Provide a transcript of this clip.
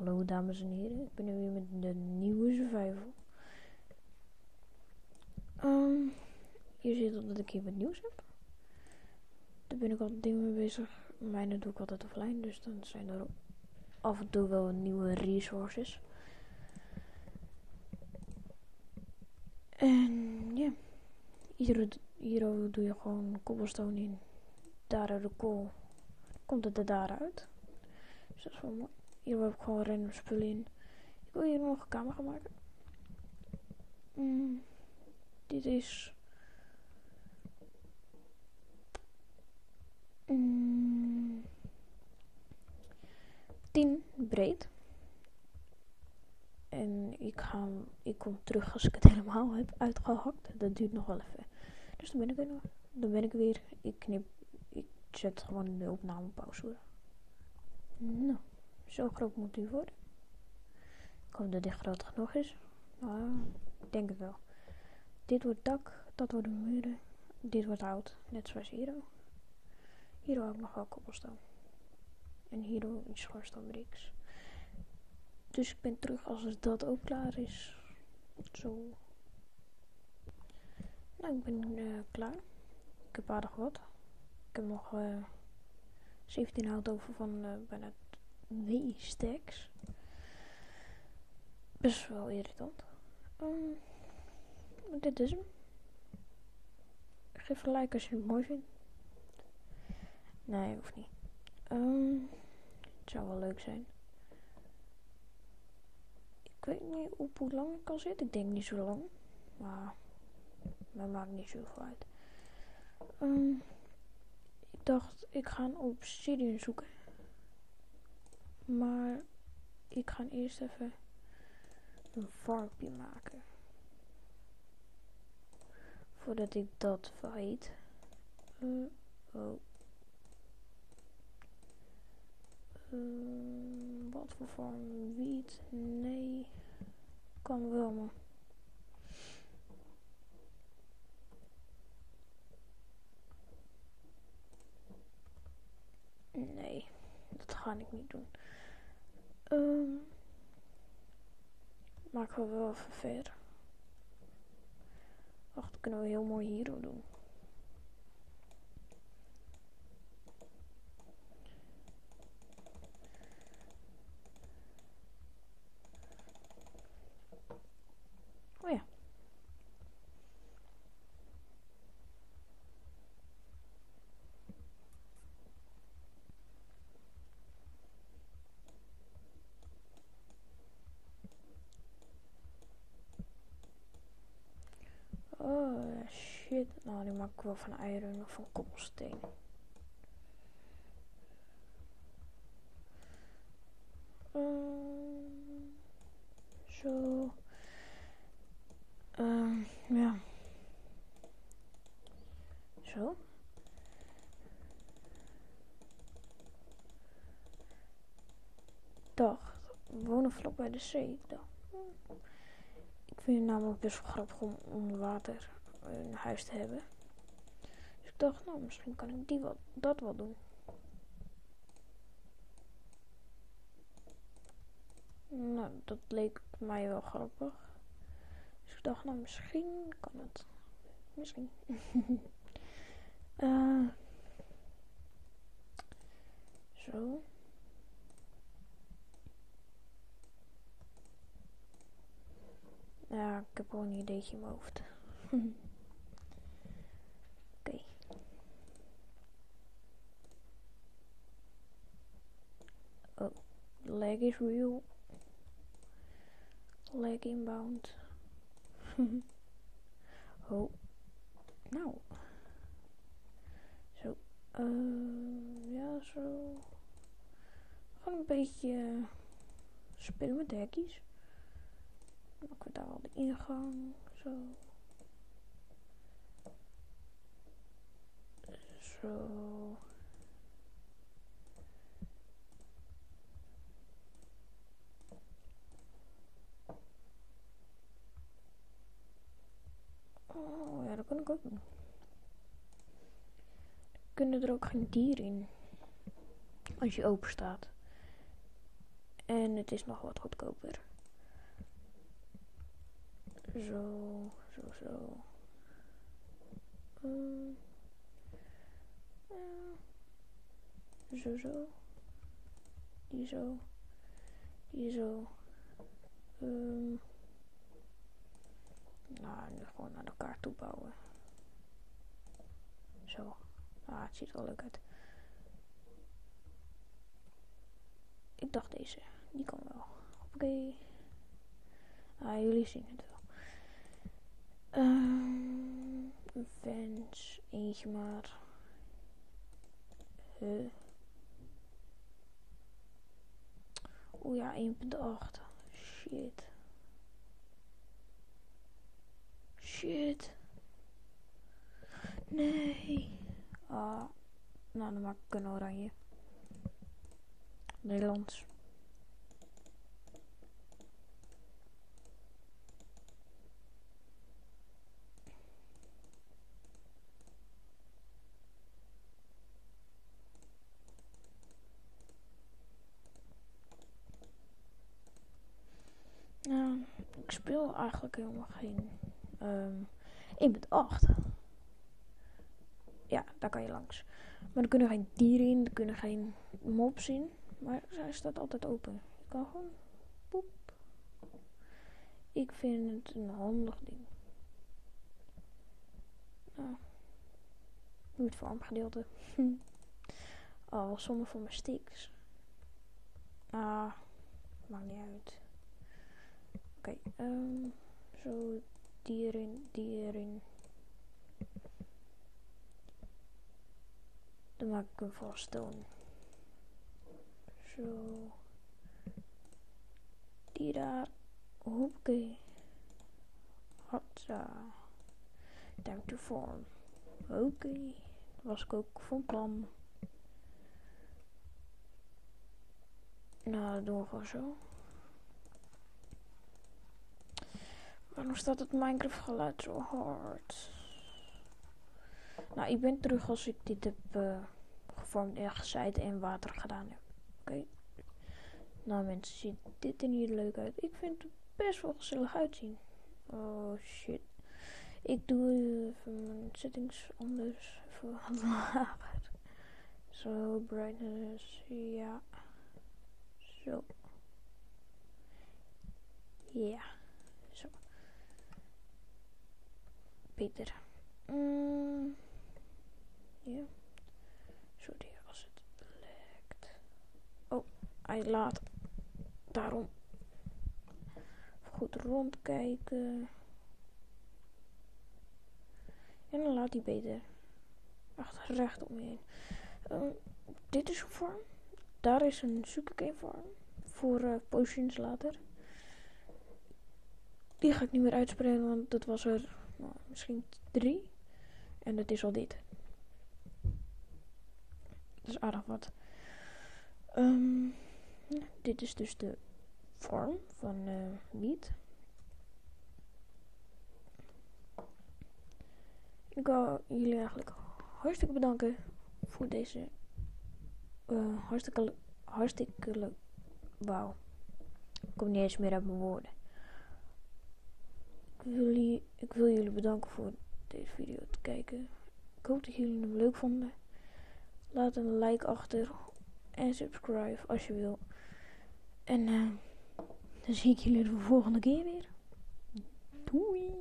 Hallo dames en heren, ik ben nu weer met de nieuwe survival. Je ziet al dat ik hier wat nieuws heb. Daar ben ik altijd dingen mee bezig. Mijne doe ik altijd offline, dus dan zijn er af en toe wel nieuwe resources. En ja, hier doe je gewoon cobblestone in. Daar de kool, komt het er daaruit. Dus dat is wel mooi. Hier heb ik gewoon random spullen in. Ik wil hier nog een kamer gaan maken. Dit is 10 breed. En ik kom terug als ik het helemaal heb uitgehakt. Dat duurt nog wel even. Dus dan ben ik weer. Ik zet gewoon de opname pauze. Nou, zo groot moet die worden. Ik hoop dat dit groot genoeg is. Ik denk het wel. Dit wordt dak, dat worden muren. Dit wordt hout, net zoals hier. Hier heb ik nog wel cobblestone. En hier iets schoorsteenbricks. Dus ik ben terug als dat ook klaar is. Zo. Nou, ik ben klaar. Ik heb aardig wat. Ik heb nog 17 hout over van bijna 2 stacks. Best wel irritant. Dit is hem. Geef een like als je het mooi vindt. Nee, hoeft niet. Het zou wel leuk zijn. Ik weet niet op hoe lang ik al zit. Ik denk niet zo lang. Maar dat maakt niet zoveel uit. Ik dacht, ik ga een obsidian zoeken. Maar ik ga eerst even een varkje maken. Voordat ik dat weet. Wat voor vorm? Wiet? Nee. Kan wel, maar. Nee, dat ga ik niet doen. Maken we wel even verder. Wacht, dat kunnen we heel mooi hier doen. Oh ja. Oh shit. Nou, die maak ik wel van iron of van koppelsteen. Zo. Ja. Zo. Dacht, we wonen vlak bij de zee. Ik vind het namelijk best wel grappig om onder water een huis te hebben. Dus ik dacht, nou, misschien kan ik dat wel doen. Nou, dat leek mij wel grappig. Dus ik dacht, nou, misschien kan het. Misschien. Zo. Ja, ik heb gewoon een ideetje in mijn hoofd. Oké. Oh, lag is real. Lag inbound. Oh. Nou. Zo. Ja, zo. Gewoon een beetje spelen met de hekjes. Dan maken we daar al de ingang. Zo. Zo. Oh ja, dat kan ik ook doen. Kunnen er ook geen dieren in als je open staat. En En het is nog wat goedkoper. Zo. Zo. Die zo. Nou, nu gewoon naar elkaar toe bouwen. Zo. Het ziet er wel leuk uit. Ik dacht deze. Die kan wel. Oké. Jullie zien het wel. Een fence. Eentje maar. Oeh ja, 1.8. Shit. Nee. Nou, dan maak ik een oranje. Nederlands. Ik speel eigenlijk helemaal geen 1.8. Ja, daar kan je langs. Maar er kunnen geen dieren in, er kunnen geen mobs in. Maar zij staat altijd open. Je kan gewoon poep. Ik vind het een handig ding. Nu het farmgedeelte. Sommige van mijn sticks. Maakt niet uit. Oké, zo die erin. Dan maak ik hem van stone. Zo. Die daar. Oké. Hatsa. Time to form. Oké. Dat was ik ook van plan. Nou, dat doen we gewoon zo. Waarom staat het Minecraft geluid zo hard? Nou, ik ben terug als ik dit heb gevormd en gezaaid en water gedaan heb. Oké. Nou mensen, ziet dit er niet leuk uit. Ik vind het best wel gezellig uitzien. Oh shit. Ik doe even mijn settings anders. Even wat lager. Zo, brightness. Ja. Zo. Ja. Zo. Beter. Ja. Sorry als het lekt. Oh, hij laat. Daarom. Goed rondkijken. En dan laat hij beter. Achter recht om je heen. Dit is een vorm. Daar is een sugarcane vorm. Voor potions later. Die ga ik niet meer uitspreken, want dat was er misschien 3. En dat is al dit. Dat is aardig wat. Dit is dus de vorm van wiet. Ik wil jullie eigenlijk hartstikke bedanken voor deze hartstikke wauw. Ik kom niet eens meer uit mijn woorden. Ik wil jullie bedanken voor deze video te kijken. Ik hoop dat jullie hem leuk vonden. Laat een like achter en subscribe als je wil. En dan zie ik jullie de volgende keer weer. Doei!